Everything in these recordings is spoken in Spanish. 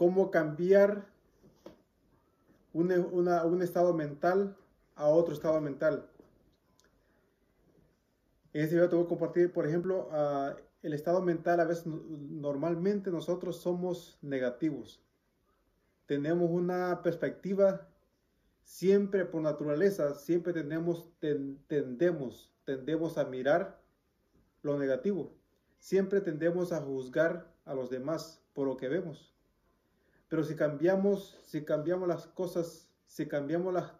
cómo cambiar un estado mental a otro estado mental. En este video te voy a compartir, por ejemplo, el estado mental. A veces, normalmente nosotros somos negativos. Tenemos una perspectiva, siempre por naturaleza, siempre tendemos a mirar lo negativo. Siempre tendemos a juzgar a los demás por lo que vemos. Pero si cambiamos las cosas, si cambiamos la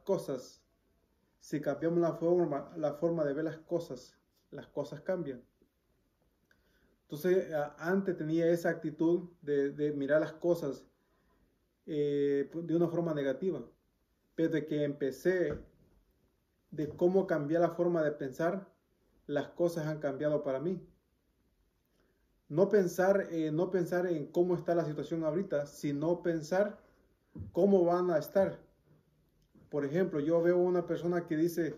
forma de ver las cosas cambian. Entonces, antes tenía esa actitud de mirar las cosas de una forma negativa. Pero de que empecé de cómo cambiar la forma de pensar, las cosas han cambiado para mí. No pensar en cómo está la situación ahorita, sino pensar cómo van a estar. Por ejemplo, yo veo una persona que dice,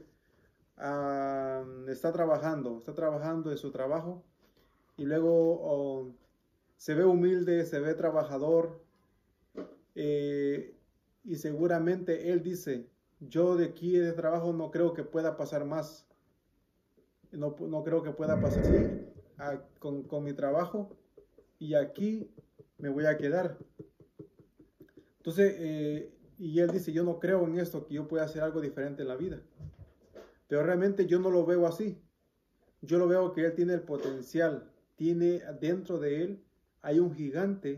está trabajando en su trabajo, y luego se ve humilde, se ve trabajador, y seguramente él dice, yo de aquí de trabajo no creo que pueda pasar más. No creo que pueda pasar así con mi trabajo, y aquí me voy a quedar. Entonces, y él dice, yo no creo en esto, que yo pueda hacer algo diferente en la vida. Pero realmente yo no lo veo así. Yo lo veo que él tiene el potencial, tiene dentro de él, hay un gigante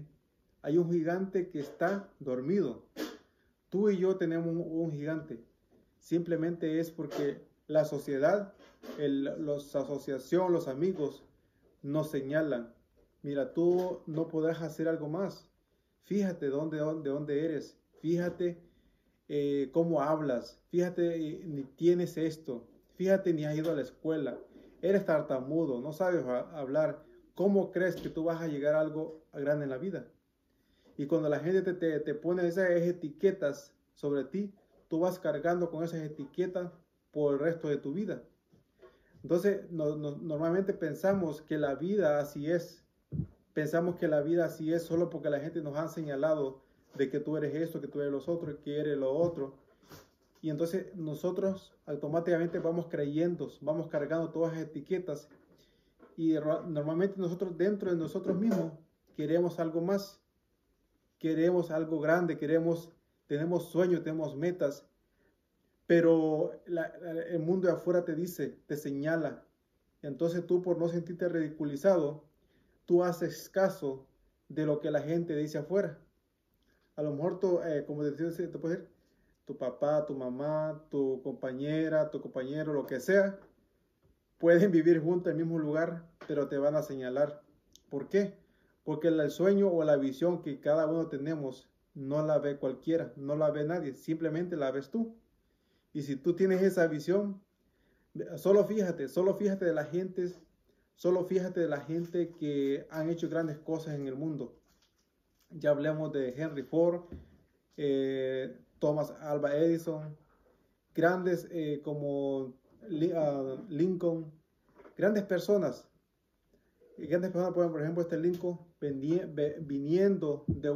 que está dormido. Tú y yo tenemos un gigante. Simplemente es porque la sociedad, la asociación, los amigos nos señalan. Mira, tú no podrás hacer algo más. Fíjate de dónde eres. Fíjate cómo hablas. Fíjate, ni tienes esto. Fíjate, ni has ido a la escuela. Eres tartamudo, no sabes hablar. ¿Cómo crees que tú vas a llegar a algo grande en la vida? Y cuando la gente te pone esas etiquetas sobre ti, tú vas cargando con esas etiquetas por el resto de tu vida. Entonces, normalmente pensamos que la vida así es. Pensamos que la vida así es solo porque la gente nos ha señalado de que tú eres esto, que tú eres los otros, que eres lo otro. Y entonces nosotros automáticamente vamos creyendo, vamos cargando todas las etiquetas. Y normalmente nosotros dentro de nosotros mismos queremos algo más. Queremos algo grande, tenemos sueños, tenemos metas, pero el mundo de afuera te dice, te señala. Entonces tú, por no sentirte ridiculizado, tú haces caso de lo que la gente dice afuera. A lo mejor tú, como te puede decir, tu papá, tu mamá, tu compañera, tu compañero, lo que sea, pueden vivir juntos en el mismo lugar, pero te van a señalar. ¿Por qué? Porque el sueño o la visión que cada uno tenemos no la ve cualquiera, no la ve nadie, simplemente la ves tú. Y si tú tienes esa visión, solo fíjate de la gente, que han hecho grandes cosas en el mundo. Ya hablamos de Henry Ford, Thomas Alva Edison, grandes como Lincoln, grandes personas, por ejemplo, este Lincoln, viniendo de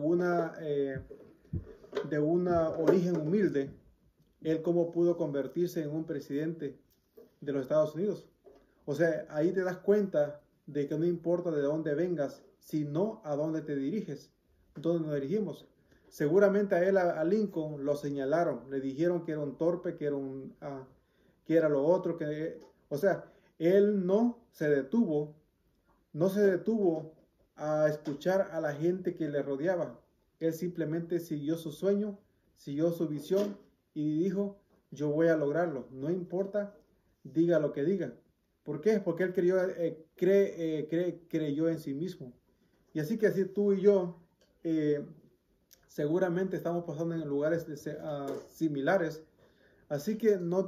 una origen humilde, él cómo pudo convertirse en un presidente de los Estados Unidos. O sea, ahí te das cuenta de que no importa de dónde vengas, sino a dónde te diriges, dónde nos dirigimos. Seguramente a Lincoln lo señalaron, le dijeron que era un torpe, que era lo otro, o sea, él no se detuvo a escuchar a la gente que le rodeaba. Él simplemente siguió su sueño, siguió su visión y dijo, yo voy a lograrlo, no importa, diga lo que diga. ¿Por qué? Porque él creyó en sí mismo. Y así que así tú y yo seguramente estamos pasando en lugares similares. Así que no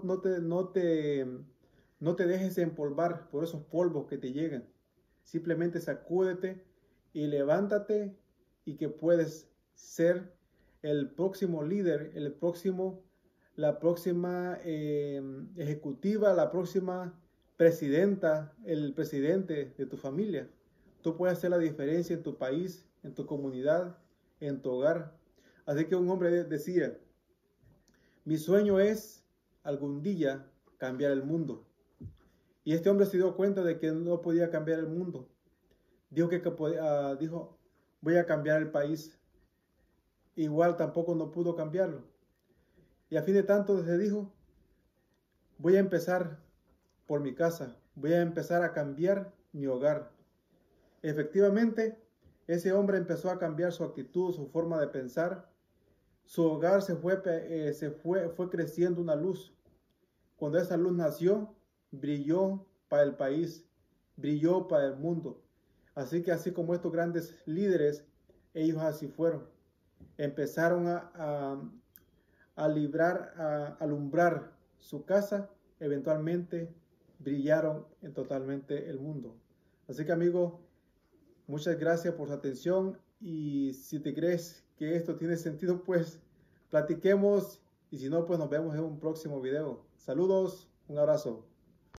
te dejes empolvar por esos polvos que te llegan. Simplemente sacúdete y levántate, y que puedes ser el próximo líder, la próxima ejecutiva, la próxima presidenta, el presidente de tu familia. Tú puedes hacer la diferencia en tu país, en tu comunidad, en tu hogar. Así que un hombre decía, mi sueño es algún día cambiar el mundo. Y este hombre se dio cuenta de que no podía cambiar el mundo. Dijo, voy a cambiar el país. Igual tampoco no pudo cambiarlo. Y a fin de tanto se dijo, voy a empezar por mi casa. Voy a empezar a cambiar mi hogar. Efectivamente, ese hombre empezó a cambiar su actitud, su forma de pensar. Su hogar fue creciendo una luz. Cuando esa luz nació, brilló para el país, brilló para el mundo. Así que así como estos grandes líderes, ellos así fueron. Empezaron a alumbrar su casa, eventualmente brillaron en totalmente el mundo. Así que amigo, muchas gracias por su atención y si te crees que esto tiene sentido, pues platiquemos y si no, pues nos vemos en un próximo video. Saludos, un abrazo.